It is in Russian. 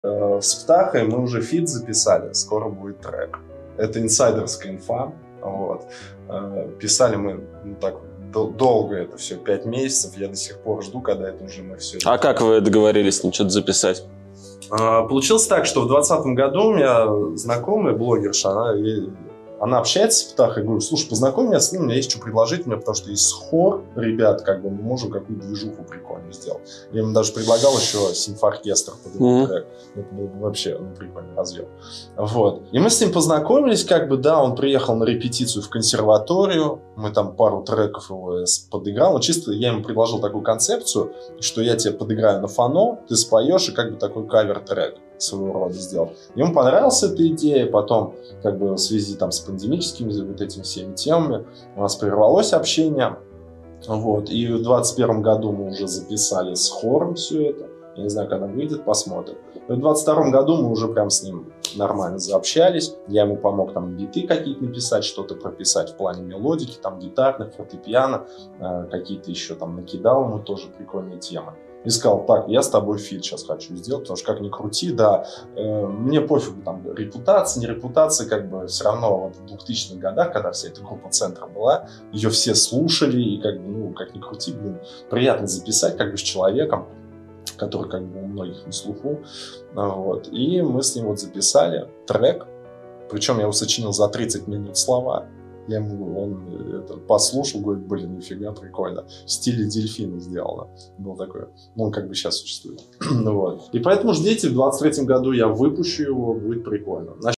С Птахой мы уже фит записали, скоро будет трек. Это инсайдерская инфа. Вот. Писали мы так долго, это все 5 месяцев. Я до сих пор жду, когда это уже мы все. А как вы договорились что-то записать? Получилось так, что в 2020 году у меня знакомая блогерша, она общается с Птахой, говорю, слушай, познакомь меня с ним, у меня есть что предложить мне, потому что есть хор, ребят, как бы мы можем какую-то движуху прикольную сделать. Я ему даже предлагал еще симфоркестр под этот трек. Это было бы вообще прикольный развел. Вот. И мы с ним познакомились, как бы, да, он приехал на репетицию в консерваторию, мы там пару треков его подыграл, но чисто я ему предложил такую концепцию, что я тебе подыграю на фано, ты споешь и как бы такой кавер-трек своего рода сделал. Ему понравилась эта идея, потом как бы в связи там с пандемическими вот этими всеми темами у нас прервалось общение, вот, и в 2021 году мы уже записали с хором все это, я не знаю, когда выйдет, посмотрим. И в 2022 году мы уже прям с ним нормально заобщались, я ему помог там биты какие-то написать, что-то прописать в плане мелодики, там гитарных, фортепиано, какие-то еще там накидал ему тоже прикольные темы. И сказал, так, я с тобой фит сейчас хочу сделать, потому что как ни крути, да, мне пофигу, там, репутация, не репутация, как бы все равно вот в 2000-х годах, когда вся эта группа «Центра» была, ее все слушали, и как бы, ну, как ни крути, блин, приятно записать как бы с человеком, который как бы у многих на слуху, вот, и мы с ним вот записали трек, причем я его сочинил за 30 минут слова. Он это послушал, говорит, блин, нифига, прикольно. В стиле дельфина сделано. Был такой. Ну, он как бы сейчас существует. Вот. И поэтому ждите, в 23-м году я выпущу его, будет прикольно.